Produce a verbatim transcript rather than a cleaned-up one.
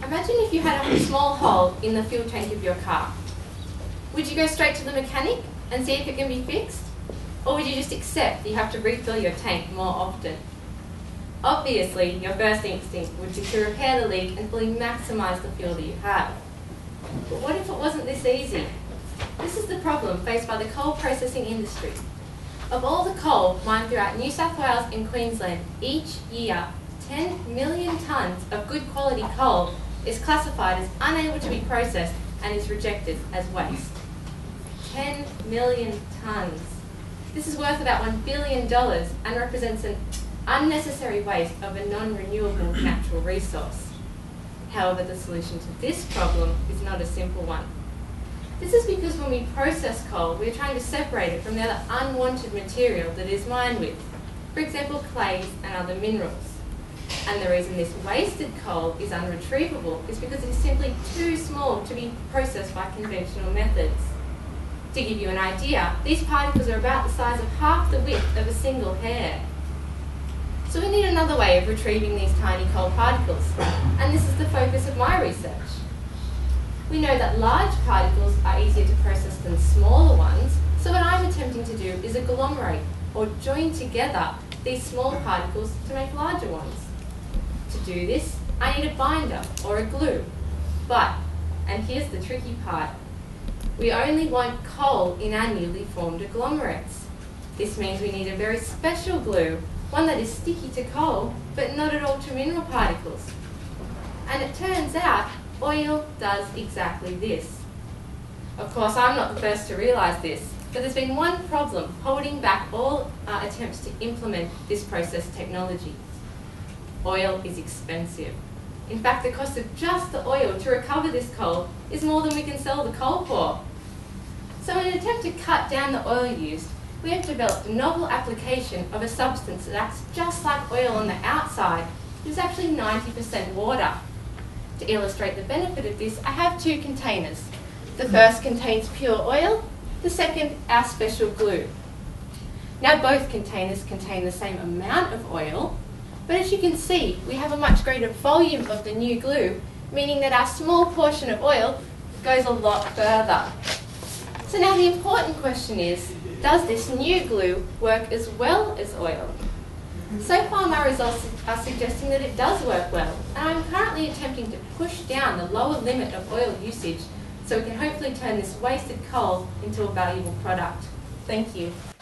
Imagine if you had a small hole in the fuel tank of your car. Would you go straight to the mechanic and see if it can be fixed? Or would you just accept that you have to refill your tank more often? Obviously, your first instinct would be to repair the leak and fully maximise the fuel that you have. But what if it wasn't this easy? This is the problem faced by the coal processing industry. Of all the coal mined throughout New South Wales and Queensland each year, ten million tonnes of good quality coal is classified as unable to be processed and is rejected as waste. ten million tonnes. This is worth about one billion dollars and represents an unnecessary waste of a non-renewable natural resource. However, the solution to this problem is not a simple one. This is because when we process coal, we're trying to separate it from the other unwanted material that it is mined with, for example, clays and other minerals. And the reason this wasted coal is unretrievable is because it is simply too small to be processed by conventional methods. To give you an idea, these particles are about the size of half the width of a single hair. So we need another way of retrieving these tiny coal particles, and this is the focus of my research. We know that large particles are easier to process than smaller ones, so what I'm attempting to do is agglomerate, or join together, these small particles to make larger ones. To do this, I need a binder, or a glue. But, and here's the tricky part, we only want coal in our newly formed agglomerates. This means we need a very special glue, one that is sticky to coal, but not at all to mineral particles. And it turns out, oil does exactly this. Of course, I'm not the first to realise this, but there's been one problem holding back all uh, attempts to implement this process technology. Oil is expensive. In fact, the cost of just the oil to recover this coal is more than we can sell the coal for. So in an attempt to cut down the oil used, we have developed a novel application of a substance that acts just like oil on the outside, but is actually ninety percent water. To illustrate the benefit of this, I have two containers. The first contains pure oil, the second our special glue. Now both containers contain the same amount of oil, but as you can see, we have a much greater volume of the new glue, meaning that our small portion of oil goes a lot further. So now the important question is, does this new glue work as well as oil? So far my results are suggesting that it does work well, and I'm currently attempting to push down the lower limit of oil usage so we can hopefully turn this wasted coal into a valuable product. Thank you.